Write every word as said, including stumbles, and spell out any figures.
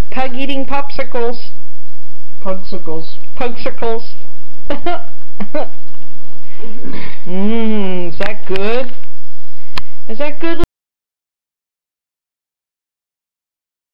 Pug eating popsicles. Pugsicles. Pugsicles. Mmm, is that good? Is that good?